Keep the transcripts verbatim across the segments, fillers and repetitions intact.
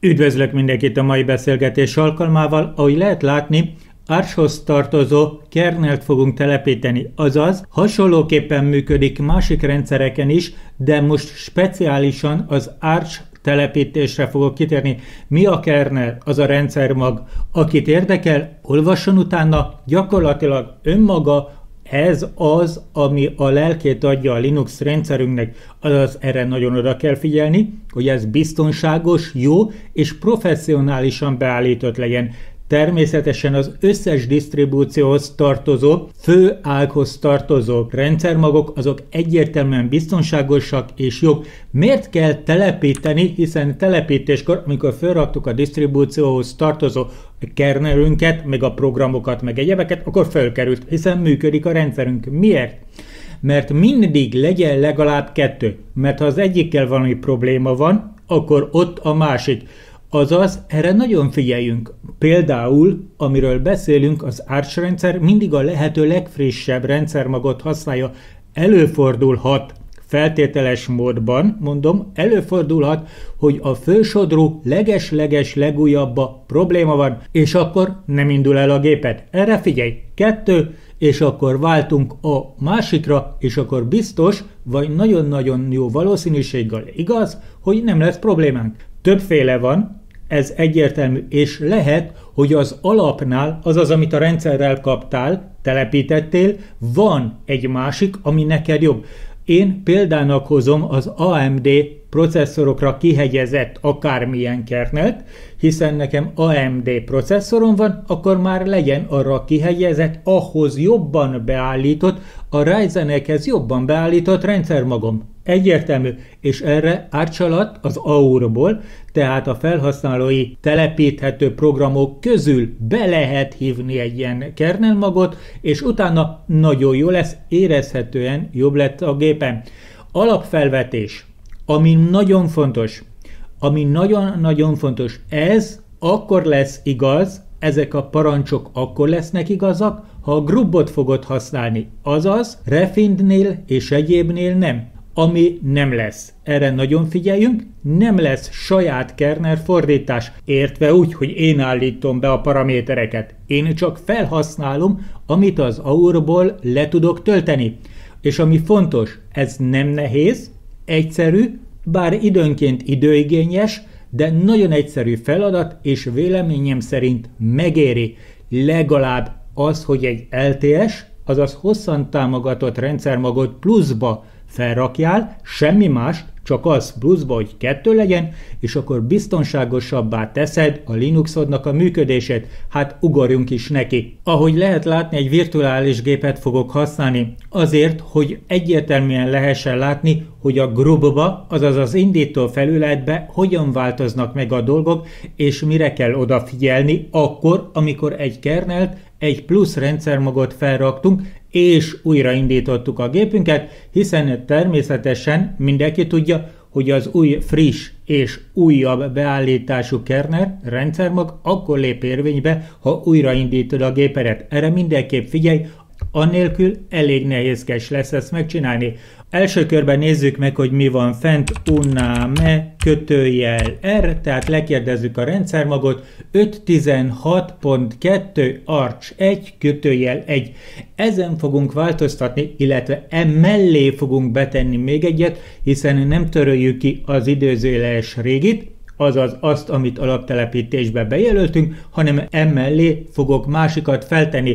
Üdvözlök mindenkit a mai beszélgetés alkalmával. Ahogy lehet látni, Archhoz tartozó kernelt fogunk telepíteni, azaz hasonlóképpen működik másik rendszereken is, de most speciálisan az Arch telepítésre fogok kitérni. Mi a kernel? Az a rendszermag. Akit érdekel, olvasson utána, gyakorlatilag önmaga ez az, ami a lelkét adja a Linux rendszerünknek, azaz erre nagyon oda kell figyelni, hogy ez biztonságos, jó és professzionálisan beállított legyen. Természetesen az összes disztribúcióhoz tartozó, fő ághoz tartozó rendszermagok azok egyértelműen biztonságosak és jók. Miért kell telepíteni, hiszen telepítéskor, amikor felraktuk a disztribúcióhoz tartozó kernelünket, meg a programokat, meg egyebeket, akkor felkerült, hiszen működik a rendszerünk. Miért? Mert mindig legyen legalább kettő, mert ha az egyikkel valami probléma van, akkor ott a másik. Azaz, erre nagyon figyeljünk. Például, amiről beszélünk, az Arch rendszer mindig a lehető legfrissebb rendszermagot használja. Előfordulhat, feltételes módban, mondom, előfordulhat, hogy a fősodrú leges-leges legújabba probléma van, és akkor nem indul el a gépet. Erre figyelj, kettő, és akkor váltunk a másikra, és akkor biztos, vagy nagyon-nagyon jó valószínűséggel igaz, hogy nem lesz problémánk. Többféle van, ez egyértelmű, és lehet, hogy az alapnál, azaz, amit a rendszerrel kaptál, telepítettél, van egy másik, ami neked jobb. Én példának hozom az á em dé processzorokra kihegyezett akármilyen kernelt, hiszen nekem á em dé processzorom van, akkor már legyen arra kihegyezett, ahhoz jobban beállított, a Ryzenekhez jobban beállított rendszermagom. Egyértelmű, és erre Arch alatt az Aurból, tehát a felhasználói telepíthető programok közül be lehet hívni egy ilyen kernelmagot, és utána nagyon jó lesz, érezhetően jobb lett a gépen. Alapfelvetés, ami nagyon fontos, ami nagyon-nagyon fontos, ez akkor lesz igaz, ezek a parancsok akkor lesznek igazak, ha a grubot fogod használni, azaz Refindnél és egyébnél nem. Ami nem lesz. Erre nagyon figyeljünk, nem lesz saját kernel fordítás, értve úgy, hogy én állítom be a paramétereket. Én csak felhasználom, amit az Aurból le tudok tölteni. És ami fontos, ez nem nehéz, egyszerű, bár időnként időigényes, de nagyon egyszerű feladat, és véleményem szerint megéri legalább az, hogy egy el té es, azaz hosszan támogatott rendszermagot pluszba felrakjál, semmi más, csak az pluszba, hogy kettő legyen, és akkor biztonságosabbá teszed a Linuxodnak a működését. Hát ugorjunk is neki. Ahogy lehet látni, egy virtuális gépet fogok használni, azért, hogy egyértelműen lehessen látni, hogy a grubba, azaz az indító felületbe hogyan változnak meg a dolgok, és mire kell odafigyelni akkor, amikor egy kernelt, egy plusz rendszermagot felraktunk, és újraindítottuk a gépünket, hiszen természetesen mindenki tudja, hogy az új friss és újabb beállítású kernel rendszermag akkor lép érvénybe, ha újraindítod a gépedet. Erre mindenképp figyelj, annélkül elég nehézkes lesz ezt megcsinálni. Első körben nézzük meg, hogy mi van fent, uname kötőjel R, tehát lekérdezzük a rendszermagot, öt tizenhat pont kettő Arch egy kötőjel egy. Ezen fogunk változtatni, illetve emellé fogunk betenni még egyet, hiszen nem töröljük ki az időzőjeles régit, azaz azt, amit alaptelepítésbe bejelöltünk, hanem emellé fogok másikat feltenni.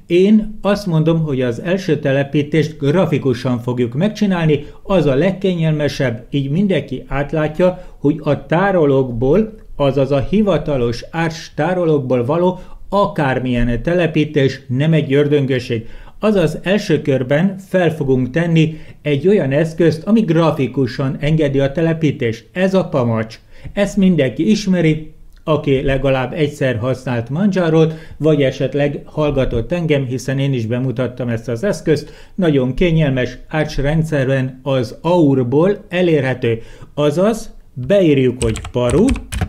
Én azt mondom, hogy az első telepítést grafikusan fogjuk megcsinálni, az a legkényelmesebb, így mindenki átlátja, hogy a tárolókból, azaz a hivatalos Arch tárolókból való akármilyen telepítés nem egy ördöngösség. Azaz első körben fel fogunk tenni egy olyan eszközt, ami grafikusan engedi a telepítést. Ez a Pamacs. Ezt mindenki ismeri, aki legalább egyszer használt Manjarot, vagy esetleg hallgatott engem, hiszen én is bemutattam ezt az eszközt. Nagyon kényelmes, Arch rendszerben az Aurból elérhető. Azaz beírjuk, hogy paru,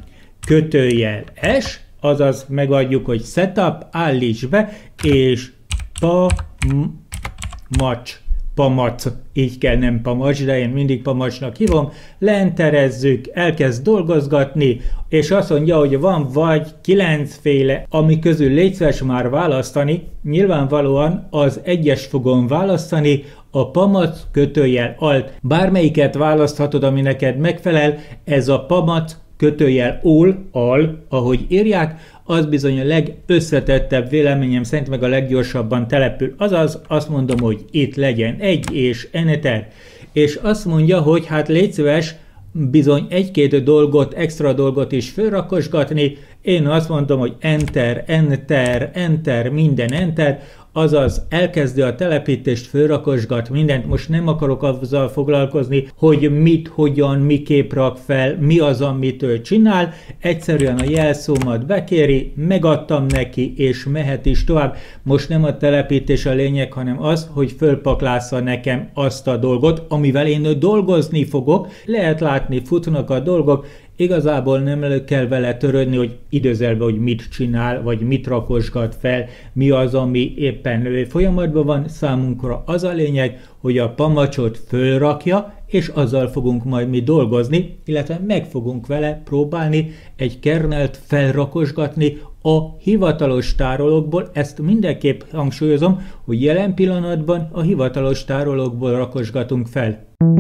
kötőjel S, azaz megadjuk, hogy setup, állíts be, és Pamacs. pamac, így kell, nem pamacs, de én mindig pamacsnak hívom, leenterezzük, elkezd dolgozgatni, és azt mondja, hogy van vagy kilencféle, ami közül légy szíves már választani, nyilvánvalóan az egyes fogom választani, a pamac kötőjel alt. Bármelyiket választhatod, ami neked megfelel, ez a pamac kötőjel ol, al, ahogy írják, az bizony a legösszetettebb véleményem szerint, meg a leggyorsabban települ. Azaz azt mondom, hogy itt legyen egy és enter. És azt mondja, hogy hát légy szíves, bizony egy-két dolgot, extra dolgot is felrakosgatni. Én azt mondom, hogy enter, enter, enter, minden enter, azaz elkezdi a telepítést, fölrakosgat mindent. Most nem akarok azzal foglalkozni, hogy mit, hogyan, miképp rak fel, mi az, amit ő csinál. Egyszerűen a jelszómat bekéri, megadtam neki, és mehet is tovább. Most nem a telepítés a lényeg, hanem az, hogy fölpaklásza nekem azt a dolgot, amivel én dolgozni fogok. Lehet látni, futnak a dolgok, igazából nem kell vele törődni, hogy időzelbe, hogy mit csinál, vagy mit rakosgat fel, mi az, ami éppen folyamatban van. Számunkra az a lényeg, hogy a pamacsot fölrakja, és azzal fogunk majd mi dolgozni, illetve meg fogunk vele próbálni egy kernelt felrakosgatni a hivatalos tárolókból. Ezt mindenképp hangsúlyozom, hogy jelen pillanatban a hivatalos tárolókból rakosgatunk fel.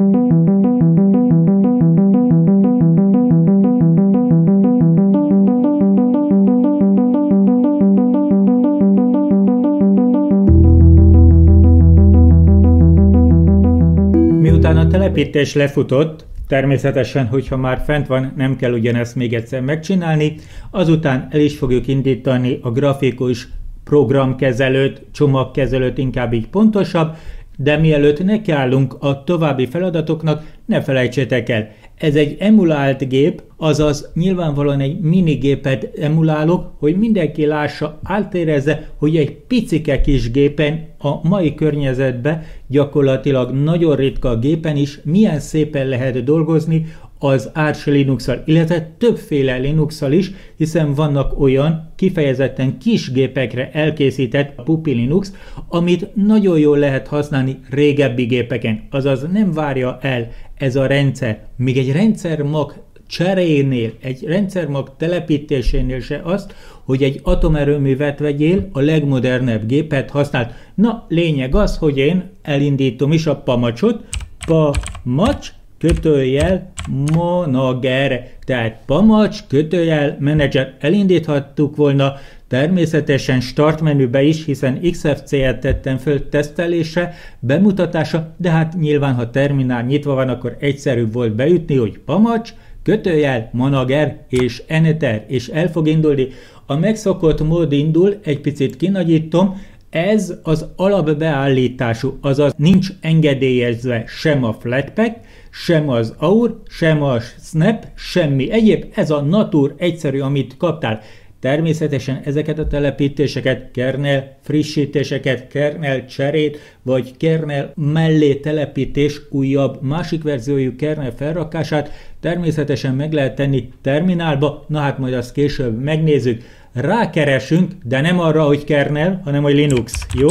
Miután a telepítés lefutott, természetesen, hogyha már fent van, nem kell ugyanezt még egyszer megcsinálni, azután el is fogjuk indítani a grafikus programkezelőt, csomagkezelőt, inkább így pontosabb, de mielőtt nekiállunk a további feladatoknak, ne felejtsétek el, ez egy emulált gép, azaz nyilvánvalóan egy minigépet emulálok, hogy mindenki lássa, átérezze, hogy egy picike kis gépen, a mai környezetben gyakorlatilag nagyon ritka gépen is milyen szépen lehet dolgozni az Arch Linux-szal, illetve többféle Linux-szal is, hiszen vannak olyan kifejezetten kis gépekre elkészített Puppy Linux, amit nagyon jól lehet használni régebbi gépeken, azaz nem várja el ez a rendszer, még egy rendszermag cserénél, egy rendszermag telepítésénél se azt, hogy egy atomerőművet vegyél, a legmodernebb gépet használt. Na, lényeg az, hogy én elindítom is a pamacsot, pamacs, kötőjel, manager, tehát pamacs, kötőjel, menedzser. Elindíthattuk volna természetesen start menübe is, hiszen iksz ef cé-et tettem föl tesztelésre, bemutatása, de hát nyilván, ha terminál nyitva van, akkor egyszerűbb volt beütni, hogy pamacs, kötőjel, manager és enter, és el fog indulni. A megszokott mód indul, egy picit kinagyítom, ez az alapbeállítású, azaz nincs engedélyezve sem a Flatpak, sem az á u er, sem a Snap, semmi egyéb, ez a natur egyszerű, amit kaptál. Természetesen ezeket a telepítéseket, kernel frissítéseket, kernel cserét, vagy kernel mellé telepítés újabb másik verziójú kernel felrakását természetesen meg lehet tenni terminálba, na hát majd azt később megnézzük. Rákeresünk, de nem arra, hogy kernel, hanem hogy Linux, jó?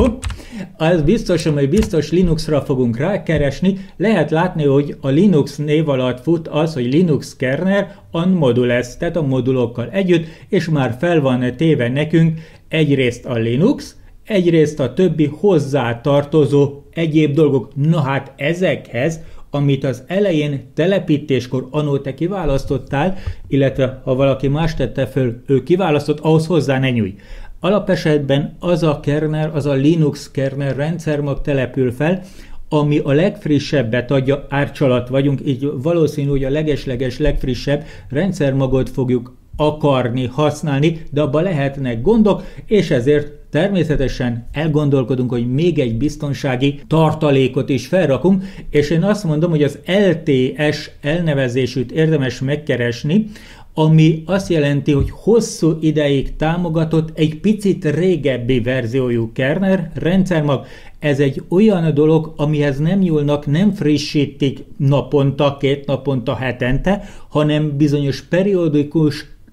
Az biztos, hogy biztos Linuxra fogunk rákeresni. Lehet látni, hogy a Linux név alatt fut az, hogy Linux kernel on modules, tehát a modulokkal együtt, és már fel van téve nekünk egyrészt a Linux, egyrészt a többi hozzá tartozó egyéb dolgok. Na hát ezekhez, amit az elején telepítéskor anno te kiválasztottál, illetve ha valaki más tette föl, ő kiválasztott, ahhoz hozzá ne nyújj. Alapesetben az a kernel, az a Linux kernel rendszermag települ fel, ami a legfrissebbet adja, Arch alatt vagyunk, így valószínű, hogy a legesleges legfrissebb rendszermagot fogjuk akarni használni, de abban lehetnek gondok, és ezért természetesen elgondolkodunk, hogy még egy biztonsági tartalékot is felrakunk, és én azt mondom, hogy az el té es elnevezésűt érdemes megkeresni, ami azt jelenti, hogy hosszú ideig támogatott egy picit régebbi verziójú kernel rendszermag. Ez egy olyan dolog, amihez nem nyúlnak, nem frissítik naponta, két naponta, hetente, hanem bizonyos periódikus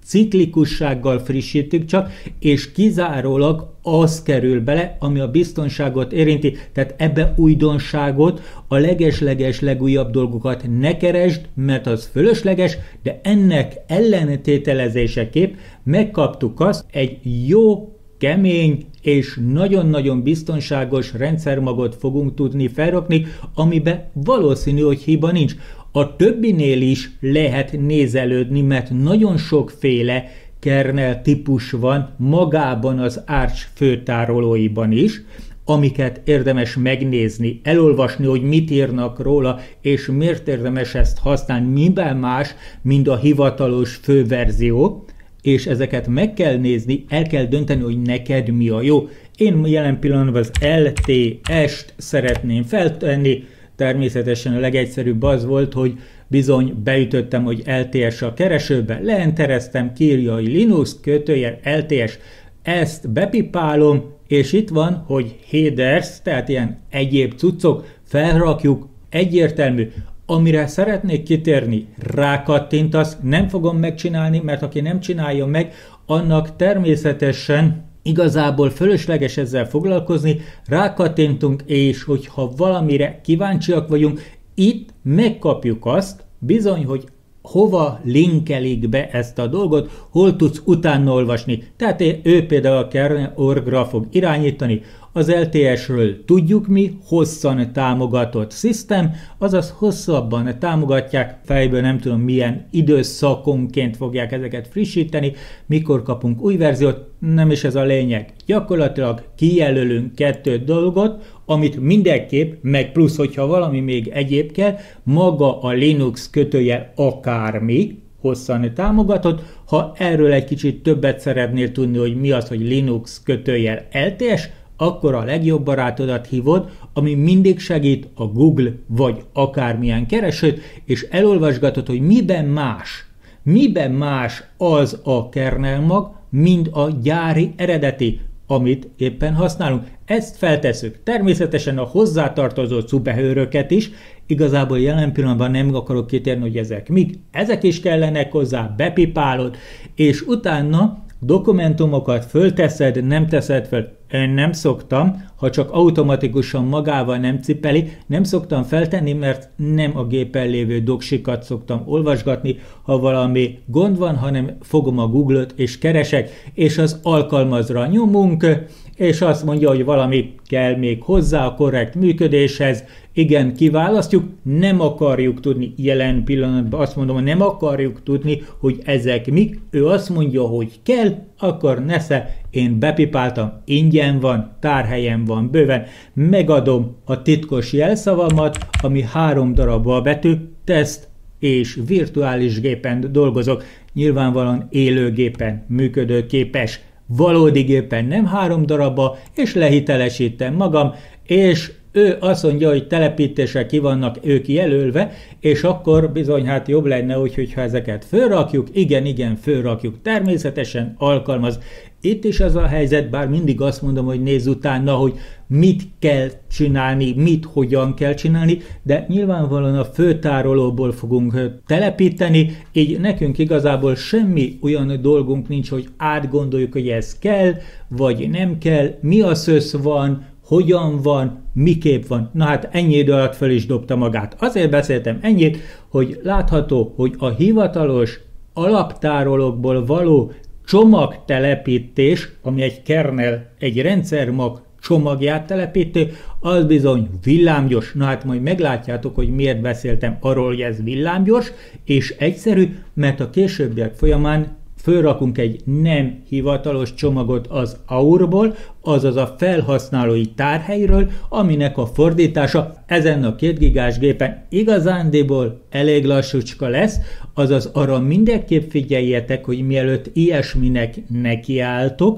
ciklikussággal frissítjük csak, és kizárólag az kerül bele, ami a biztonságot érinti. Tehát ebbe újdonságot, a leges-leges legújabb dolgokat ne keresd, mert az fölösleges, de ennek ellentételezéseképp megkaptuk azt, egy jó, kemény és nagyon-nagyon biztonságos rendszermagot fogunk tudni felrakni, amiben valószínű, hogy hiba nincs. A többinél is lehet nézelődni, mert nagyon sokféle kernel típus van magában az Arch főtárolóiban is, amiket érdemes megnézni, elolvasni, hogy mit írnak róla, és miért érdemes ezt használni, miben más, mint a hivatalos főverzió, és ezeket meg kell nézni, el kell dönteni, hogy neked mi a jó. Én jelen pillanatban az el té es-t szeretném feltenni, természetesen a legegyszerűbb az volt, hogy bizony beütöttem, hogy el té es a keresőbe, leentereztem, kírja, hogy Linux kötőjel el té es, ezt bepipálom, és itt van, hogy headers, tehát ilyen egyéb cuccok, felrakjuk, egyértelmű. Amire szeretnék kitérni, rákattintasz, nem fogom megcsinálni, mert aki nem csinálja meg, annak természetesen igazából fölösleges ezzel foglalkozni, rákattintunk, és hogyha valamire kíváncsiak vagyunk, itt megkapjuk azt, bizony, hogy hova linkelik be ezt a dolgot, hol tudsz utána olvasni. Tehát ő például a kernel pont org-ra fog irányítani. Az el té es-ről tudjuk mi, hosszan támogatott system, azaz hosszabban támogatják, fejből nem tudom milyen időszakonként fogják ezeket frissíteni, mikor kapunk új verziót, nem is ez a lényeg. Gyakorlatilag kijelölünk kettő dolgot, amit mindenképp, meg plusz, hogyha valami még egyéb kell, maga a Linux kötőjel akármi, hosszan támogatott. Ha erről egy kicsit többet szeretnél tudni, hogy mi az, hogy Linux kötőjel el té es, akkor a legjobb barátodat hívod, ami mindig segít, a Google vagy akármilyen keresőt, és elolvasgatod, hogy miben más, miben más az a kernel mag, mint a gyári eredeti, amit éppen használunk. Ezt feltesszük. Természetesen a hozzátartozó zubehőröket is, igazából jelen pillanatban nem akarok kitérni, hogy ezek mik. Ezek is kellenek hozzá, bepipálod, és utána dokumentumokat fölteszed, nem teszed fel. Én nem szoktam, ha csak automatikusan magával nem cipeli, nem szoktam feltenni, mert nem a gépen lévő doksikat szoktam olvasgatni, ha valami gond van, hanem fogom a Google-ot és keresek, és az alkalmazra nyomunk, és azt mondja, hogy valami kell még hozzá a korrekt működéshez. Igen, kiválasztjuk, nem akarjuk tudni jelen pillanatban, azt mondom, hogy nem akarjuk tudni, hogy ezek mik. Ő azt mondja, hogy kell, akkor nesze, én bepipáltam, ingyen van, tárhelyen van bőven, megadom a titkos jelszavamat, ami három darab betű, teszt és virtuális gépen dolgozok, nyilvánvalóan élőgépen működőképes, valódi gépen nem három darabba, és lehitelesítem magam, és ő azt mondja, hogy telepítésre ki vannak ők jelölve, és akkor bizony hát jobb lenne úgy, hogyha ezeket fölrakjuk, igen, igen, fölrakjuk, természetesen alkalmaz. Itt is az a helyzet, bár mindig azt mondom, hogy nézz utána, hogy mit kell csinálni, mit, hogyan kell csinálni, de nyilvánvalóan a főtárolóból fogunk telepíteni, így nekünk igazából semmi olyan dolgunk nincs, hogy átgondoljuk, hogy ez kell, vagy nem kell, mi a szösz van, hogyan van, miképp van. Na hát ennyi idő alatt fel is dobta magát. Azért beszéltem ennyit, hogy látható, hogy a hivatalos alaptárolókból való csomagtelepítés, ami egy kernel, egy rendszermag csomagját telepítő, az bizony villámgyors. Na hát majd meglátjátok, hogy miért beszéltem arról, hogy ez villámgyors, és egyszerű, mert a későbbiek folyamán fölrakunk egy nem hivatalos csomagot az á u er-ból, azaz a felhasználói tárhelyről, aminek a fordítása ezen a két gigás gépen igazándiból elég lassúcska lesz, azaz arra mindenképp figyeljetek, hogy mielőtt ilyesminek nekiálltok,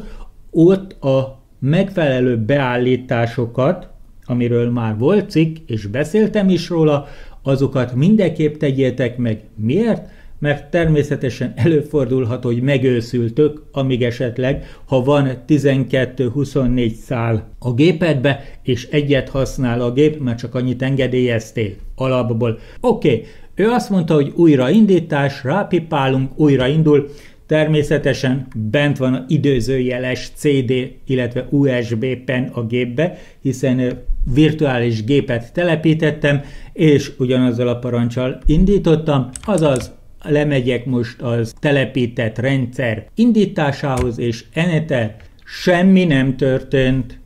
ott a megfelelő beállításokat, amiről már volt cikk, és beszéltem is róla, azokat mindenképp tegyétek meg. Miért? Mert természetesen előfordulhat, hogy megőszültök, amíg esetleg, ha van tizenkettő-huszonnégy szál a gépedbe, és egyet használ a gép, mert csak annyit engedélyeztél alapból. Oké, okay. Ő azt mondta, hogy újraindítás, rápipálunk, újraindul. Természetesen bent van a időzőjeles cé dé, illetve u es bé pen a gépbe, hiszen virtuális gépet telepítettem, és ugyanazzal a parancsal indítottam, azaz lemegyek most az telepített rendszer indításához, és enter, semmi nem történt.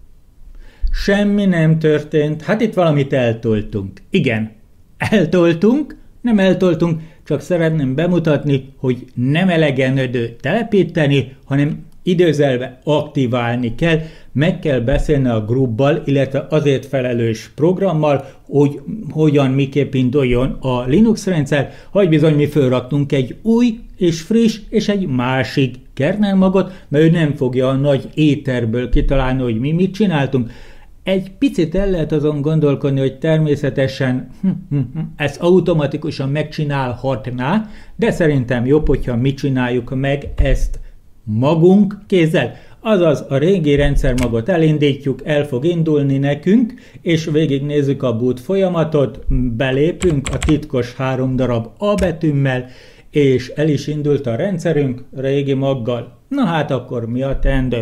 Semmi nem történt. Hát itt valamit eltoltunk. Igen, eltoltunk, nem eltoltunk, csak szeretném bemutatni, hogy nem elegendő telepíteni, hanem időzelve aktiválni kell, meg kell beszélni a grubbal, illetve azért felelős programmal, hogy hogyan, miképp induljon a Linux rendszer, hogy bizony mi fölraktunk egy új és friss és egy másik kernel magot, mert ő nem fogja a nagy éterből kitalálni, hogy mi mit csináltunk. Egy picit el lehet azon gondolkodni, hogy természetesen ezt automatikusan megcsinálhatná, de szerintem jobb, hogyha mi csináljuk meg ezt magunk kézzel. Azaz a régi rendszermagot elindítjuk, el fog indulni nekünk, és végignézzük a boot folyamatot, belépünk a titkos három darab A betűmmel, és el is indult a rendszerünk régi maggal. Na hát akkor mi a teendő?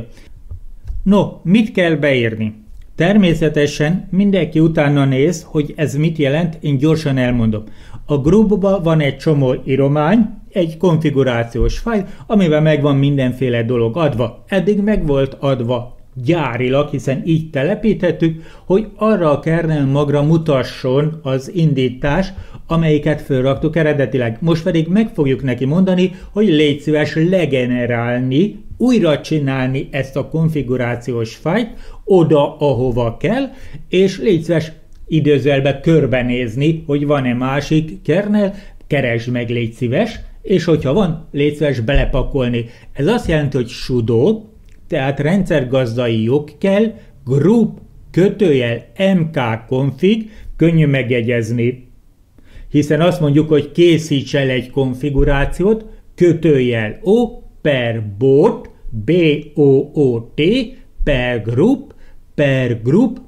No, mit kell beírni? Természetesen mindenki utána néz, hogy ez mit jelent, én gyorsan elmondom. A grubban van egy csomó íromány, egy konfigurációs fájl, amiben megvan mindenféle dolog adva. Eddig meg volt adva gyárilag, hiszen így telepítettük, hogy arra a kernel magra mutasson az indítás, amelyiket felraktuk eredetileg. Most pedig meg fogjuk neki mondani, hogy légy szíves legenerálni, újra csinálni ezt a konfigurációs fájlt oda, ahova kell, és légy szíves időzőjelbe körbenézni, hogy van-e másik kernel, keresd meg, légy szíves, és hogyha van, légy szíves belepakolni. Ez azt jelenti, hogy sudo, tehát rendszergazdai jog kell, group kötőjel mkconfig, könnyű megjegyezni, hiszen azt mondjuk, hogy készíts el egy konfigurációt, kötőjel o per bot, b o o t, per group, per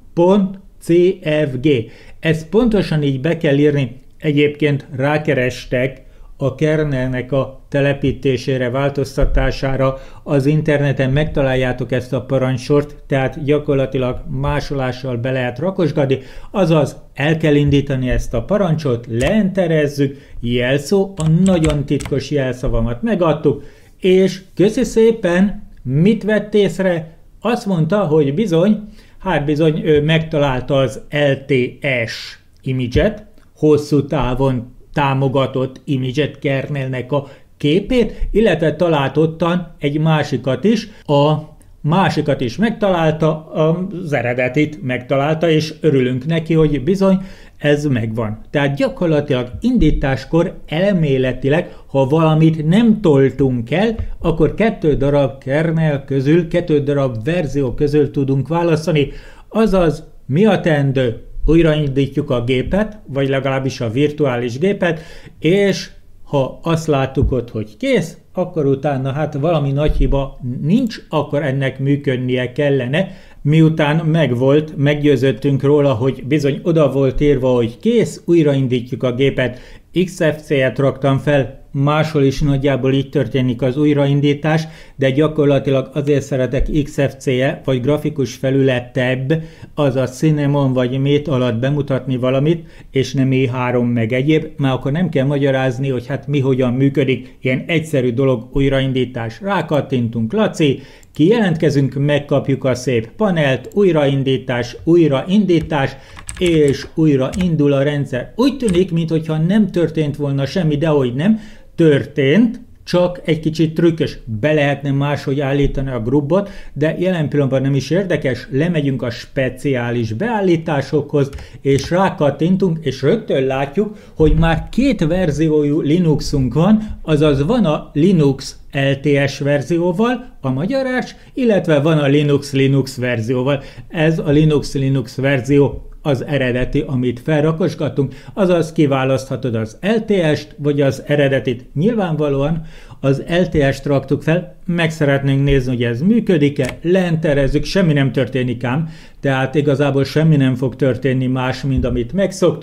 group.cfg. Ezt pontosan így be kell írni. Egyébként rákerestek a kernelnek a telepítésére, változtatására az interneten, megtaláljátok ezt a parancsort, tehát gyakorlatilag másolással be lehet rakosgatni, azaz el kell indítani ezt a parancsot, leenterezzük, jelszó, a nagyon titkos jelszavamat megadtuk, és köszi szépen, mit vett észre? Azt mondta, hogy bizony, hát bizony ő megtalálta az el té es image-et, hosszú távon támogatott image-et kernelnek a képét, illetve talált ottan egy másikat is, a másikat is megtalálta, az eredetit megtalálta, és örülünk neki, hogy bizony ez megvan. Tehát gyakorlatilag indításkor elméletileg, ha valamit nem toltunk el, akkor kettő darab kernel közül, kettő darab verzió közül tudunk választani, azaz mi a teendő? Újraindítjuk a gépet, vagy legalábbis a virtuális gépet, és ha azt láttuk ott, hogy kész, akkor utána hát valami nagy hiba nincs, akkor ennek működnie kellene, miután megvolt, meggyőződtünk róla, hogy bizony oda volt írva, hogy kész, újraindítjuk a gépet, iksz ef cé-et raktam fel, máshol is nagyjából így történik az újraindítás, de gyakorlatilag azért szeretek iksz ef cé-e, vagy grafikus felületebb, azaz Cinnamon vagy Mate alatt bemutatni valamit, és nem é három meg egyéb, mert akkor nem kell magyarázni, hogy hát mi hogyan működik, ilyen egyszerű dolog újraindítás. Rákattintunk, Laci, kijelentkezünk, megkapjuk a szép panelt, újraindítás, újraindítás, és újra indul a rendszer. Úgy tűnik, mintha nem történt volna semmi, de hogy nem, történt, csak egy kicsit trükkös, be lehetne máshogy állítani a grubot, de jelen pillanatban nem is érdekes, lemegyünk a speciális beállításokhoz, és rákattintunk, és rögtön látjuk, hogy már két verziójú Linuxunk van, azaz van a Linux el té es verzióval, a magyarás, illetve van a Linux Linux verzióval. Ez a Linux Linux verzió az eredeti, amit felrakosgatunk, azaz kiválaszthatod az el té est, vagy az eredetit. Nyilvánvalóan az el té est raktuk fel, meg szeretnénk nézni, hogy ez működik-e, leenterezzük, semmi nem történik ám, tehát igazából semmi nem fog történni más, mint amit megszoktunk,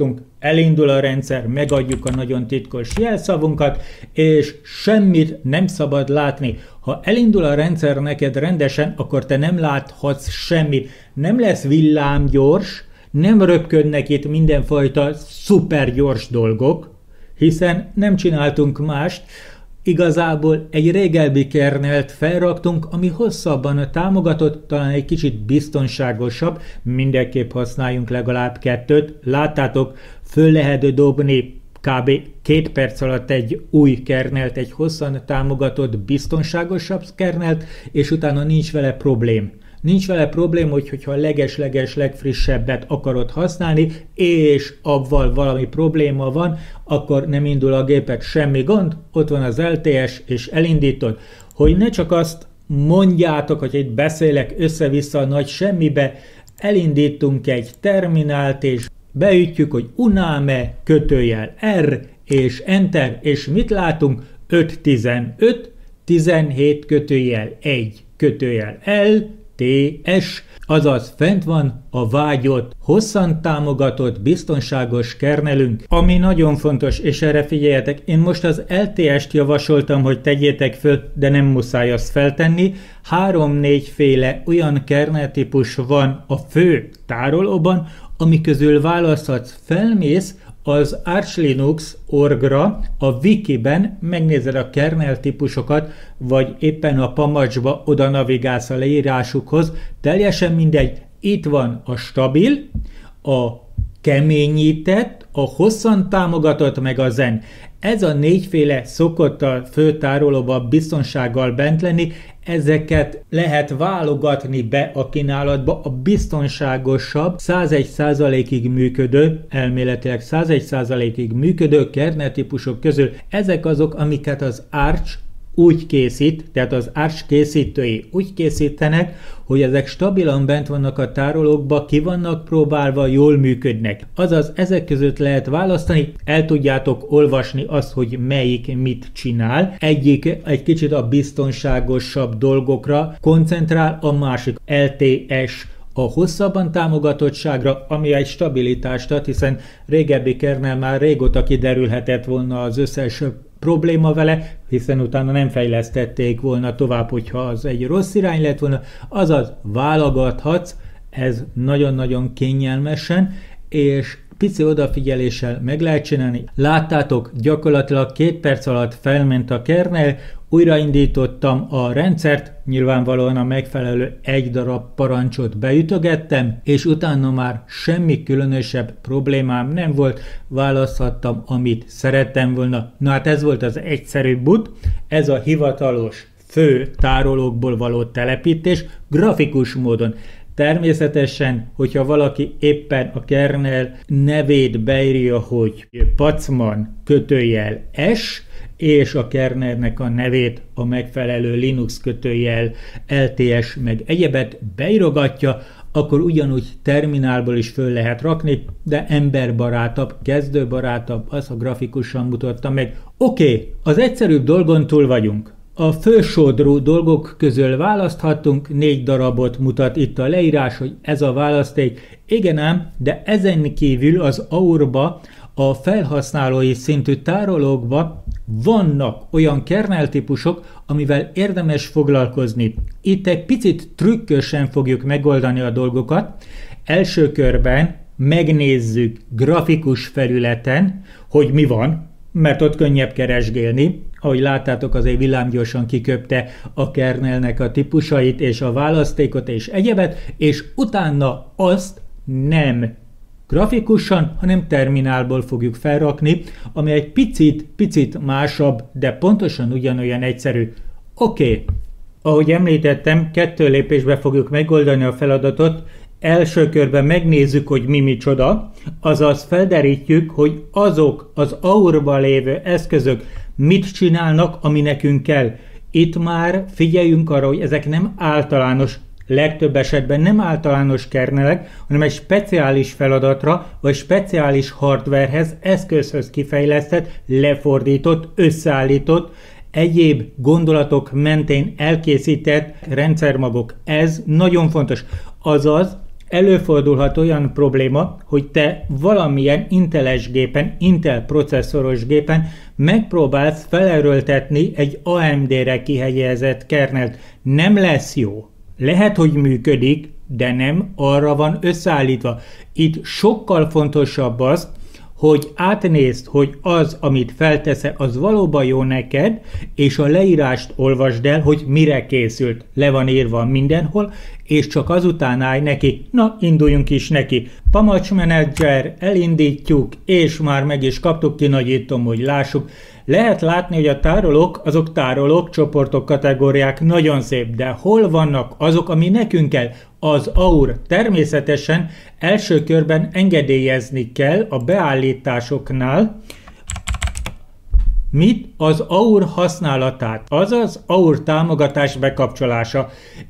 elindul a rendszer, megadjuk a nagyon titkos jelszavunkat, és semmit nem szabad látni. Ha elindul a rendszer neked rendesen, akkor te nem láthatsz semmit. Nem lesz villámgyors, nem röpködnek itt mindenfajta szupergyors dolgok, hiszen nem csináltunk mást. Igazából egy régebbi kernelt felraktunk, ami hosszabban támogatott, talán egy kicsit biztonságosabb, mindenképp használjunk legalább kettőt. Láttátok, föl lehet dobni kb. két perc alatt egy új kernelt, egy hosszan támogatott, biztonságosabb kernelt, és utána nincs vele problém. Nincs vele problém, hogy, hogyha a leges-leges legfrissebbet akarod használni, és abban valami probléma van, akkor nem indul a gépet, semmi gond, ott van az el té es, és elindítod. Hogy ne csak azt mondjátok, hogy itt beszélek össze-vissza a nagy semmibe, elindítunk egy terminált, és beütjük, hogy uname kötőjel R, és Enter, és mit látunk? öt tizenöt, tizenhét kötőjel egy kötőjel L, té es, azaz fent van a vágyott, hosszan támogatott, biztonságos kernelünk, ami nagyon fontos, és erre figyeljetek, én most az el té est javasoltam, hogy tegyétek föl, de nem muszáj azt feltenni. Három-négy féle olyan kerneltípus van a fő tárolóban, ami közül választhatsz, felmész az Arch Linux orgra, a wikiben megnézed a kernel típusokat, vagy éppen a pamacsba oda navigálsz a leírásukhoz, teljesen mindegy, itt van a stabil, a keményített, a hosszan támogatott, meg a zen. Ez a négyféle szokott a főtárolóban biztonsággal bent lenni, ezeket lehet válogatni be a kínálatba, a biztonságosabb, százegy százalékig működő, elméletileg százegy százalékig működő kerneltípusok közül. Ezek azok, amiket az Arch úgy készít, tehát az Arch készítői úgy készítenek, hogy ezek stabilan bent vannak a tárolókba, ki vannak próbálva, jól működnek. Azaz ezek között lehet választani, el tudjátok olvasni azt, hogy melyik mit csinál. Egyik egy kicsit a biztonságosabb dolgokra koncentrál, a másik el té es a hosszabban támogatottságra, ami egy stabilitást ad, hiszen régebbi kernel már régóta kiderülhetett volna az összes probléma vele, hiszen utána nem fejlesztették volna tovább, hogyha az egy rossz irány lett volna, azaz válogathatsz, ez nagyon-nagyon kényelmesen, és pici odafigyeléssel meg lehet csinálni. Láttátok, gyakorlatilag két perc alatt felment a kernel, újraindítottam a rendszert, nyilvánvalóan a megfelelő egy darab parancsot beütögettem, és utána már semmi különösebb problémám nem volt, választhattam, amit szerettem volna. Na hát ez volt az egyszerű boot, ez a hivatalos fő tárolókból való telepítés, grafikus módon. Természetesen, hogyha valaki éppen a kernel nevét beírja, hogy pacman kötőjel S, és a kernelnek a nevét, a megfelelő Linux kötőjel el té es meg egyebet beírogatja, akkor ugyanúgy terminálból is föl lehet rakni, de emberbarátabb, kezdőbarátabb, az a grafikusan mutatta meg. Oké, okay, az egyszerűbb dolgon túl vagyunk. A fősodrú dolgok közül választhatunk, négy darabot mutat itt a leírás, hogy ez a választék. Igen ám, de ezen kívül az Aurba, a felhasználói szintű tárolókba vannak olyan kernel típusok, amivel érdemes foglalkozni. Itt egy picit trükkösen fogjuk megoldani a dolgokat. Első körben megnézzük grafikus felületen, hogy mi van, mert ott könnyebb keresgélni. Ahogy láttátok, azért villámgyorsan kiköpte a kernelnek a típusait és a választékot és egyebet, és utána azt nem grafikusan, hanem terminálból fogjuk felrakni, ami egy picit, picit másabb, de pontosan ugyanolyan egyszerű. Oké, okay. Ahogy említettem, kettő lépésbe fogjuk megoldani a feladatot. Első körben megnézzük, hogy mi micsoda, azaz felderítjük, hogy azok az Aurban lévő eszközök mit csinálnak, ami nekünk kell. Itt már figyeljünk arra, hogy ezek nem általános, legtöbb esetben nem általános kernelek, hanem egy speciális feladatra, vagy speciális hardwarehez, eszközhöz kifejlesztett, lefordított, összeállított, egyéb gondolatok mentén elkészített rendszermagok. Ez nagyon fontos. Azaz, előfordulhat olyan probléma, hogy te valamilyen Inteles gépen, Intel processzoros gépen megpróbálsz felerőltetni egy á em dé-re kihelyezett kernelt. Nem lesz jó. Lehet, hogy működik, de nem arra van összeállítva. Itt sokkal fontosabb az, hogy átnézd, hogy az, amit felteszel, az valóban jó neked, és a leírást olvasd el, hogy mire készült. Le van írva mindenhol, és csak azután állj neki. Na, induljunk is neki. Pamacs menedzser, elindítjuk, és már meg is kaptuk, kinagyítom, hogy lássuk. Lehet látni, hogy a tárolók, azok tárolók, csoportok, kategóriák, nagyon szép, de hol vannak azok, ami nekünk kell? Az á u er. Természetesen első körben engedélyezni kell a beállításoknál, mit? Az á u er használatát, azaz á u er támogatás bekapcsolása.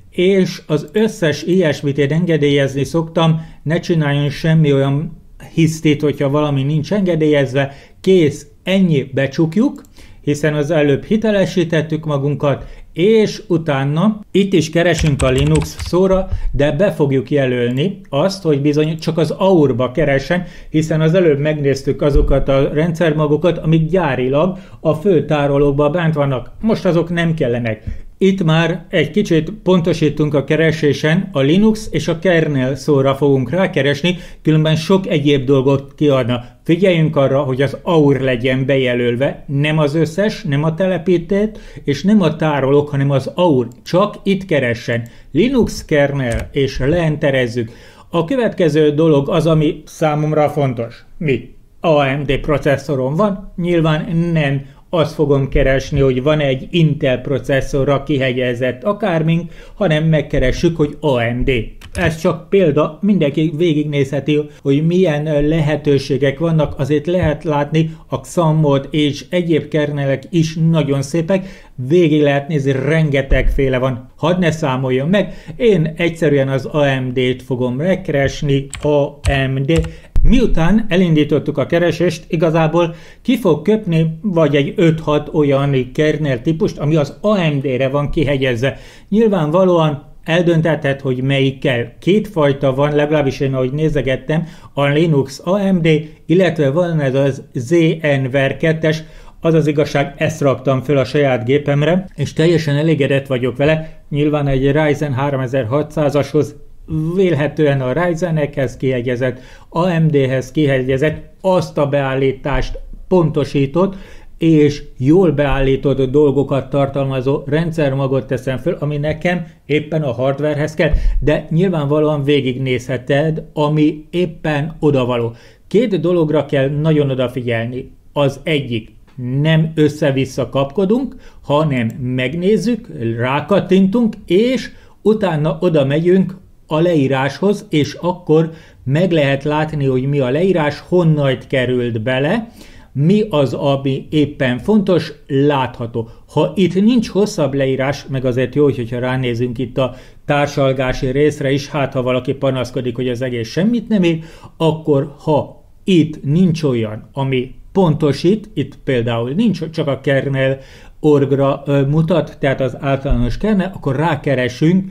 És az összes ilyesmit én engedélyezni szoktam, ne csináljon semmi olyan hisztit, hogyha valami nincs engedélyezve, kész, ennyi, becsukjuk, hiszen az előbb hitelesítettük magunkat, és utána itt is keresünk a Linux szóra, de be fogjuk jelölni azt, hogy bizony csak az á u er-ba keressen, hiszen az előbb megnéztük azokat a rendszermagokat, amik gyárilag a fő tárolókban bent vannak. Most azok nem kellenek. Itt már egy kicsit pontosítunk a keresésen, a Linux és a kernel szóra fogunk rákeresni, különben sok egyéb dolgot kiadna. Figyeljünk arra, hogy az á u er legyen bejelölve, nem az összes, nem a telepített, és nem a tárolók, hanem az á u er. Csak itt keressen. Linux kernel, és leenterezzük. A következő dolog az, ami számomra fontos. Mi? á em dé processzoron van? Nyilván nem. Azt fogom keresni, hogy van egy Intel processzorra kihegyezett akármink, hanem megkeressük, hogy á em dé. Ez csak példa, mindenki végignézheti, hogy milyen lehetőségek vannak, azért lehet látni a Xammod és egyéb kernelek is nagyon szépek, végig lehet nézni, rengetegféle van. Hadd ne számoljon meg, én egyszerűen az á em dét fogom megkeresni, á em dé. Miután elindítottuk a keresést, igazából ki fog köpni vagy egy öt-hat olyan kernel típust, ami az á em dé-re van kihegyezve. Nyilvánvalóan eldöntheted, hogy melyik kell. Két fajta van, legalábbis én ahogy nézegettem, a Linux á em dé, illetve van ez az zenver kettes, az az igazság, ezt raktam föl a saját gépemre, és teljesen elégedett vagyok vele. Nyilván egy Ryzen háromezer-hatszázashoz vélhetően a Ryzenekhez kihegyezett, á em dé-hez kihegyezett, azt a beállítást pontosított, és jól beállított dolgokat tartalmazó rendszermagot teszem föl, ami nekem éppen a hardwarehez kell, de nyilvánvalóan végignézheted, ami éppen odavaló. Két dologra kell nagyon odafigyelni. Az egyik, nem össze-vissza kapkodunk, hanem megnézzük, rákattintunk, és utána oda megyünk a leíráshoz, és akkor meg lehet látni, hogy mi a leírás, honnan került bele, mi az, ami éppen fontos, látható. Ha itt nincs hosszabb leírás, meg azért jó, hogyha ránézünk itt a társalgási részre is, hát ha valaki panaszkodik, hogy az egész semmit nem ér, akkor ha itt nincs olyan, ami pontosít, itt például nincs, csak a kernel orgra mutat, tehát az általános kernel, akkor rákeresünk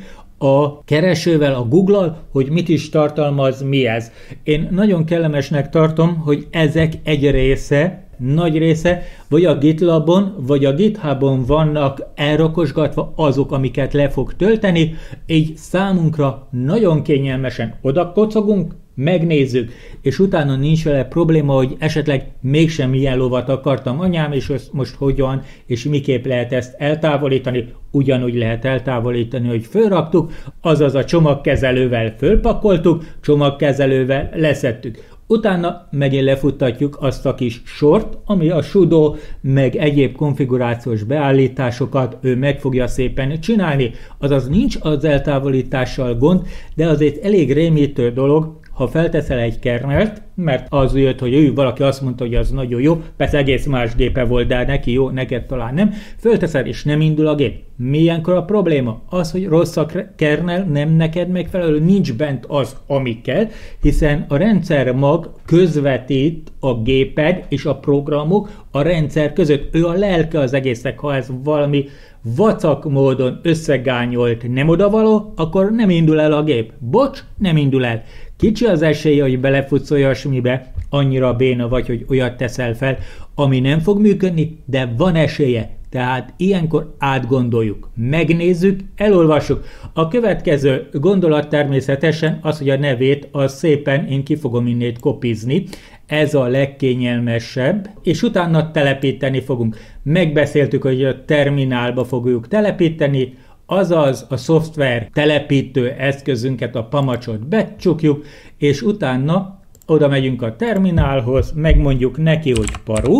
a keresővel, a Google-al, hogy mit is tartalmaz, mi ez. Én nagyon kellemesnek tartom, hogy ezek egy része, nagy része, vagy a GitLabon, vagy a GitHubon vannak elrakosgatva azok, amiket le fog tölteni, így számunkra nagyon kényelmesen oda kocogunk, megnézzük, és utána nincs vele probléma, hogy esetleg mégsem ilyen lovat akartam anyám, és most hogyan, és miképp lehet ezt eltávolítani, ugyanúgy lehet eltávolítani, hogy fölraktuk, azaz a csomagkezelővel fölpakoltuk, csomagkezelővel leszettük. Utána megint lefuttatjuk azt a kis sort, ami a sudo, meg egyéb konfigurációs beállításokat ő meg fogja szépen csinálni. Azaz nincs az eltávolítással gond, de azért elég rémítő dolog, ha felteszel egy kernelt, mert az jött, hogy ő valaki azt mondta, hogy az nagyon jó, persze egész más gépe volt, de neki jó, neked talán nem, fölteszed és nem indul a gép. Milyenkor a probléma? Az, hogy rossz a kernel, nem neked megfelelő, nincs bent az, ami kell, hiszen a rendszer mag közvetít a géped és a programok a rendszer között. Ő a lelke az egésznek, ha ez valami vacak módon összegányolt nem odavaló, akkor nem indul el a gép. Bocs, nem indul el. Kicsi az esélye, hogy belefutsz olyasmibe, annyira béna vagy, hogy olyat teszel fel, ami nem fog működni, de van esélye. Tehát ilyenkor átgondoljuk, megnézzük, elolvassuk. A következő gondolat természetesen az, hogy a nevét az szépen én ki fogom innét kopizni. Ez a legkényelmesebb, és utána telepíteni fogunk. Megbeszéltük, hogy a terminálba fogjuk telepíteni, azaz a szoftver telepítő eszközünket, a pamacsot becsukjuk, és utána oda megyünk a terminálhoz, megmondjuk neki, hogy paru.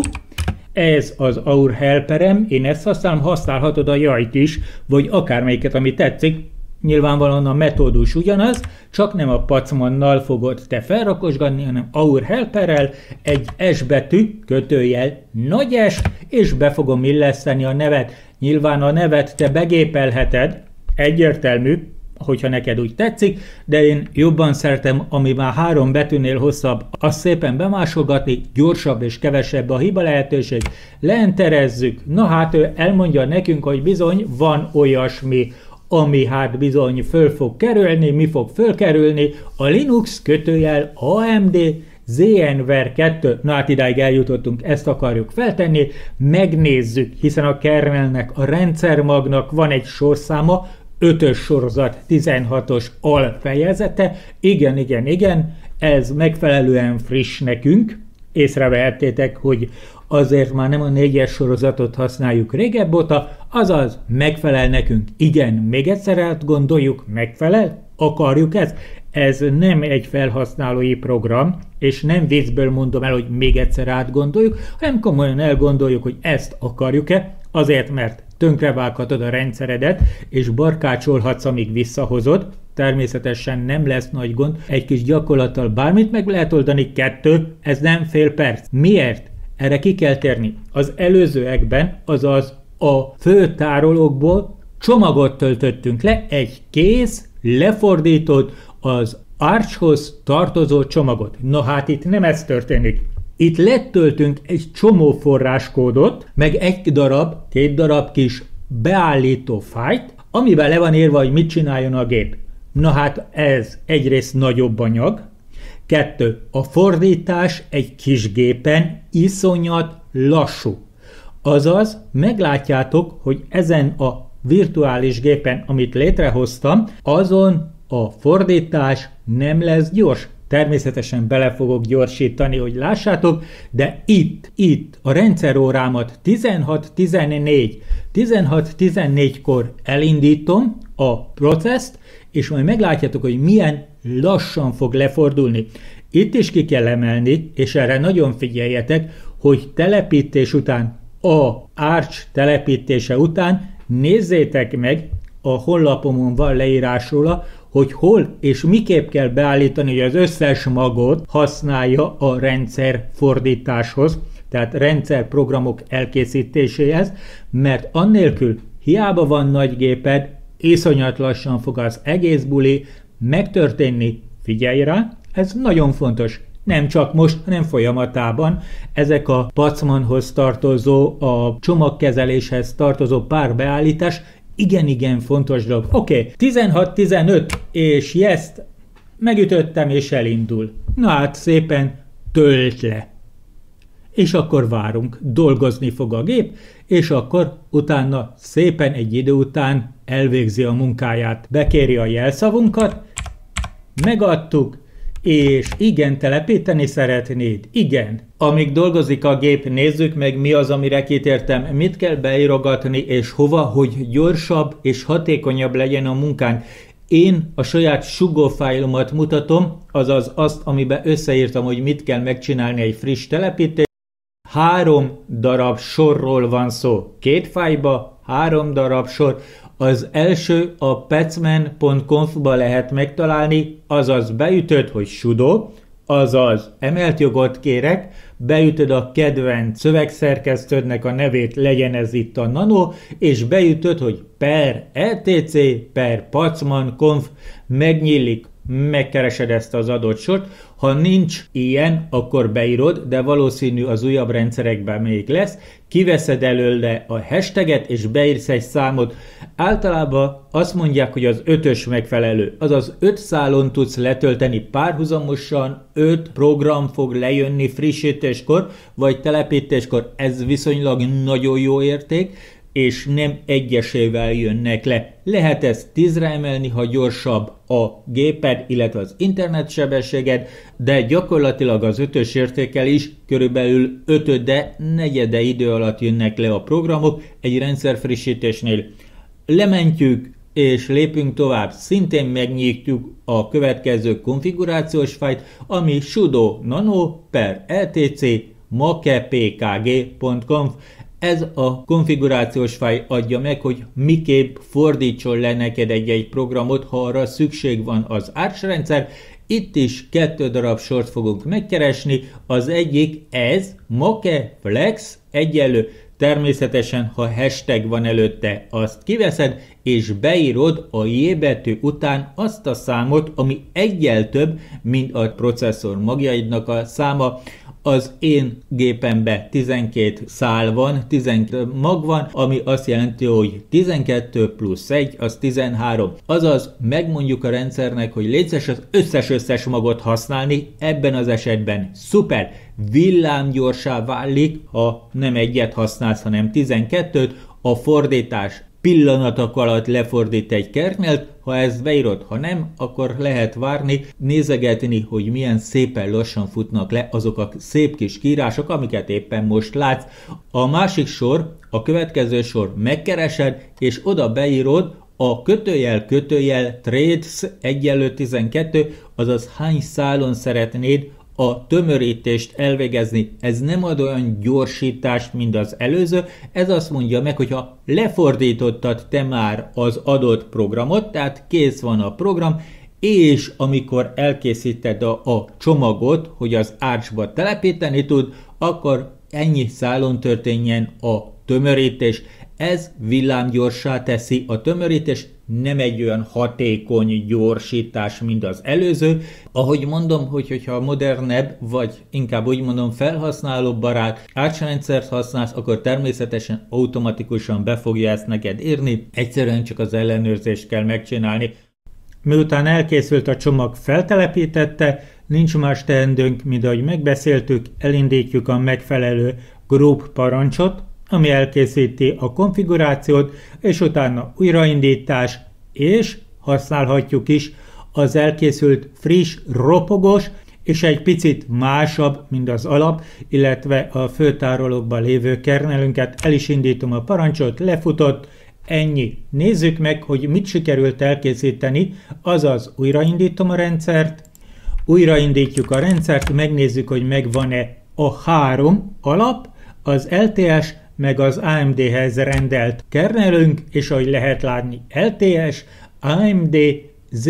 Ez az Our Helperem, én ezt használom, használhatod a jajt is, vagy akármelyiket, ami tetszik. Nyilvánvalóan a metódus ugyanaz, csak nem a pacmannal fogod te felrakosgatni, hanem Our Helperrel egy S betű, kötőjel, nagy S, és be fogom illeszteni a nevet. Nyilván a nevet te begépelheted, egyértelmű, hogyha neked úgy tetszik, de én jobban szeretem, ami már három betűnél hosszabb, azt szépen bemásolgatni, gyorsabb és kevesebb a hiba lehetőség. Leenterezzük, na hát ő elmondja nekünk, hogy bizony van olyasmi, ami hát bizony föl fog kerülni, mi fog fölkerülni, a Linux kötőjel á em dé ZenWare kettő, na hát idáig eljutottunk, ezt akarjuk feltenni, megnézzük, hiszen a kernelnek, a rendszermagnak van egy sorszáma, ötös sorozat, tizenhatos alfejezete, igen, igen, igen, ez megfelelően friss nekünk, észrevehettétek, hogy azért már nem a négyes sorozatot használjuk régebb óta, azaz megfelel nekünk. Igen, még egyszer átgondoljuk, megfelel? Akarjuk ezt? Ez nem egy felhasználói program, és nem viccből mondom el, hogy még egyszer átgondoljuk, hanem komolyan elgondoljuk, hogy ezt akarjuk-e, azért, mert tönkrevághatod a rendszeredet, és barkácsolhatsz, amíg visszahozod. Természetesen nem lesz nagy gond, egy kis gyakorlattal bármit meg lehet oldani, kettő, ez nem fél perc. Miért? Erre ki kell térni. Az előzőekben, azaz a főtárolókból csomagot töltöttünk le, egy kész, lefordított, az Archhoz tartozó csomagot. Na hát itt nem ez történik. Itt letöltünk egy csomó forráskódot, meg egy darab, két darab kis beállító fájlt, amiben le van írva, hogy mit csináljon a gép. Na hát ez egyrészt nagyobb anyag, kettő, a fordítás egy kis gépen iszonyat lassú. Azaz, meglátjátok, hogy ezen a virtuális gépen, amit létrehoztam, azon a fordítás nem lesz gyors. Természetesen bele fogok gyorsítani, hogy lássátok, de itt, itt a rendszerórámat tizenhat tizennégy, tizenhat tizennégykor elindítom a processzt, és majd meglátjátok, hogy milyen lassan fog lefordulni. Itt is ki kell emelni, és erre nagyon figyeljetek, hogy telepítés után, a Arch telepítése után nézzétek meg, a honlapomon van leírás róla, hogy hol és miképp kell beállítani, hogy az összes magot használja a rendszer fordításhoz, tehát rendszerprogramok elkészítéséhez, mert annélkül hiába van nagy géped, iszonyat lassan fog az egész buli megtörténni. Figyelj rá, ez nagyon fontos. Nem csak most, hanem folyamatában. Ezek a pacmanhoz tartozó, a csomagkezeléshez tartozó pár beállítás igen-igen fontos dolog. Oké, okay. tizenhat tizenöt, és ezt megütöttem, és elindul. Na hát szépen tölt le. És akkor várunk, dolgozni fog a gép, és akkor utána szépen egy idő után elvégzi a munkáját. Bekéri a jelszavunkat, megadtuk, és igen, telepíteni szeretnéd? Igen. Amíg dolgozik a gép, nézzük meg, mi az, amire kitértem, mit kell beírogatni, és hova, hogy gyorsabb és hatékonyabb legyen a munkánk. Én a saját Sugo fájlomat mutatom, azaz azt, amiben összeírtam, hogy mit kell megcsinálni egy friss telepítés. Három darab sorról van szó. Két fájba, három darab sor. Az első a pacman pont conf-ba lehet megtalálni, azaz beütöd, hogy sudo, azaz emelt jogot kérek, beütöd a kedvenc szövegszerkesztődnek a nevét, legyen ez itt a Nano, és beütöd, hogy per etc per pacman conf, megnyílik, megkeresed ezt az adott sort. Ha nincs ilyen, akkor beírod, de valószínű az újabb rendszerekben még lesz, kiveszed előle a hashtaget, és beírsz egy számot. Általában azt mondják, hogy az ötös megfelelő, azaz öt szálon tudsz letölteni párhuzamosan, öt program fog lejönni frissítéskor, vagy telepítéskor, ez viszonylag nagyon jó érték, és nem egyesével jönnek le. Lehet ezt tízre emelni, ha gyorsabb a géped, illetve az internetsebességed, de gyakorlatilag az ötös értékkel is körülbelül ötöde, negyede idő alatt jönnek le a programok egy rendszerfrissítésnél. Lementjük és lépünk tovább, szintén megnyitjuk a következő konfigurációs fájlt, ami sudo nano per etc make.pkg pont conf. Ez a konfigurációs fájl adja meg, hogy miképp fordítson le neked egy-egy programot, ha arra szükség van az Arch rendszer. Itt is kettő darab sort fogunk megkeresni, az egyik ez, make flex egyenlő, természetesen ha hashtag van előtte, azt kiveszed, és beírod a J betű után azt a számot, ami egyel több, mint a processzor magjaidnak a száma. Az én gépemben tizenkét szál van, tizenkét mag van, ami azt jelenti, hogy tizenkettő plusz egy, az tizenhárom. Azaz megmondjuk a rendszernek, hogy létszes az összes-összes magot használni, ebben az esetben szuper, villámgyorsá válik, ha nem egyet használsz, hanem tizenkettőt, a fordítás pillanatok alatt lefordít egy kernelt, ha ezt beírod, ha nem, akkor lehet várni, nézegetni, hogy milyen szépen lassan futnak le azok a szép kis kiírások, amiket éppen most látsz. A másik sor, a következő sor megkeresed, és oda beírod a kötőjel kötőjel trades egyenlő tizenkettő, azaz hány szálon szeretnéd a tömörítést elvégezni. Ez nem ad olyan gyorsítást, mint az előző, ez azt mondja meg, hogyha lefordítottad te már az adott programot, tehát kész van a program, és amikor elkészíted a, a csomagot, hogy az Archba telepíteni tud, akkor ennyi szálon történjen a tömörítés. Ez villámgyorsá teszi a tömörítés, nem egy olyan hatékony gyorsítás, mint az előző. Ahogy mondom, hogy, hogyha modernebb, vagy inkább úgy mondom felhasználóbarát Arch rendszert használsz, akkor természetesen automatikusan be fogja ezt neked írni, egyszerűen csak az ellenőrzést kell megcsinálni. Miután elkészült a csomag, feltelepítette, nincs más teendőnk, mint ahogy megbeszéltük, elindítjuk a megfelelő group parancsot, ami elkészíti a konfigurációt, és utána újraindítás, és használhatjuk is az elkészült friss, ropogós, és egy picit másabb, mint az alap, illetve a főtárolókban lévő kernelünket. El is indítom a parancsot, lefutott, ennyi. Nézzük meg, hogy mit sikerült elkészíteni, azaz újraindítom a rendszert, újraindítjuk a rendszert, megnézzük, hogy megvan-e a három alap, az el té es, meg az á em dé-hez rendelt kernelünk, és ahogy lehet látni el té es, á em dé,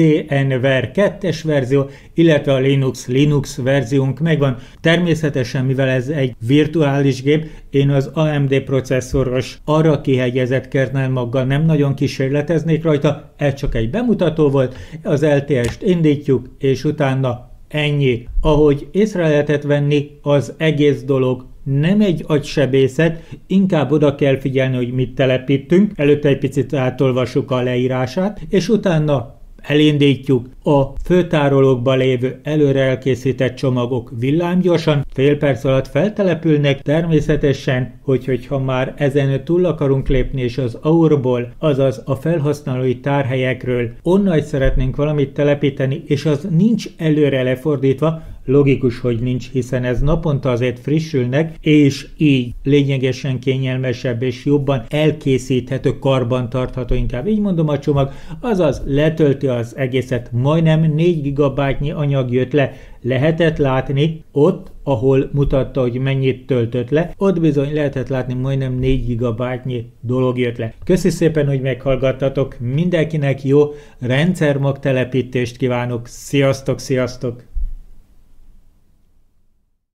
zenver kettes verzió, illetve a Linux Linux verziónk megvan. Természetesen, mivel ez egy virtuális gép, én az á em dé processzoros arra kihegyezett kernelmaggal nem nagyon kísérleteznék rajta, ez csak egy bemutató volt, az el té est indítjuk, és utána ennyi. Ahogy észre lehetett venni, az egész dolog nem egy agysebészet, inkább oda kell figyelni, hogy mit telepítünk, előtte egy picit átolvassuk a leírását, és utána elindítjuk a főtárolókban lévő előre elkészített csomagok villámgyorsan, fél perc alatt feltelepülnek, természetesen, hogy, hogyha már ezen túl akarunk lépni, és az á u er-ból, azaz a felhasználói tárhelyekről onnan szeretnénk valamit telepíteni, és az nincs előre lefordítva, Logikus, hogy nincs, hiszen ez naponta azért frissülnek, és így lényegesen kényelmesebb és jobban elkészíthető, karban tartható, inkább így mondom a csomag, azaz letölti az egészet, majdnem négy gigabájtnyi anyag jött le, lehetett látni ott, ahol mutatta, hogy mennyit töltött le, ott bizony lehetett látni, majdnem négy gigabájtnyi dolog jött le. Köszi szépen, hogy meghallgattatok, mindenkinek jó rendszermagtelepítést kívánok, sziasztok, sziasztok!